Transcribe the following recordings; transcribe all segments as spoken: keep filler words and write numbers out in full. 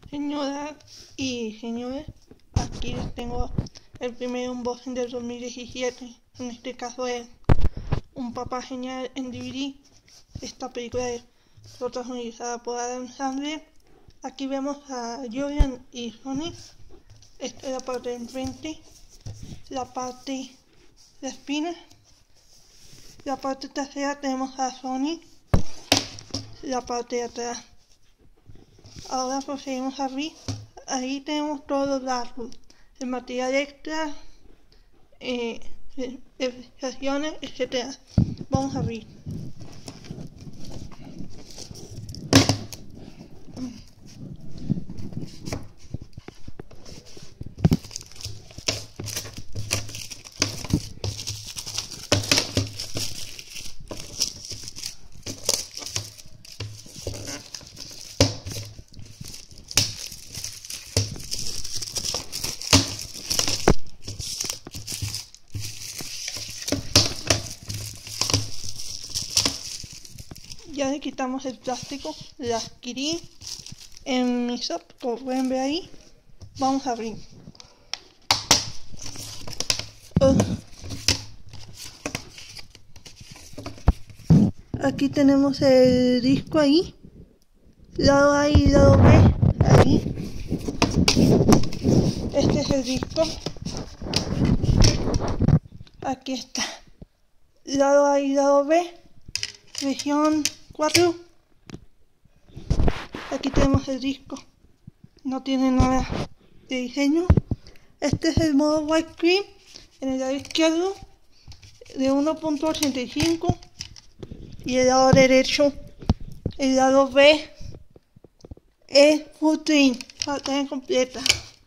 Señoras y señores, aquí les tengo el primer unboxing del dos mil diecisiete. En este caso es un papá genial en D V D. Esta película es protagonizada por Adam Sandler. Aquí vemos a Jordan y Sony. Esta es la parte de enfrente, la parte de espina. La parte trasera tenemos a Sony, la parte de atrás. Ahora procedemos a abrir. Ahí tenemos todos los datos, el material extra, eh, ilustraciones, etcétera. Vamos a abrir. Ya le quitamos el plástico, la adquirí en mi shop, como pueden ver ahí. Vamos a abrir. Uh. Aquí tenemos el disco ahí, lado A y lado B, ahí. Este es el disco. Aquí está, lado A y lado B, región cuatro. Aquí tenemos el disco, no tiene nada de diseño. Este es el modo widescreen en el lado izquierdo de uno punto ochenta y cinco y el lado derecho, el lado B, es full screen, pantalla completa.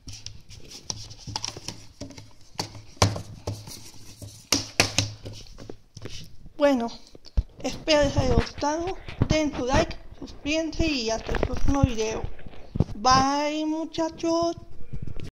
Bueno, espero les haya gustado, den su like, suscríbanse y hasta el próximo video. Bye muchachos.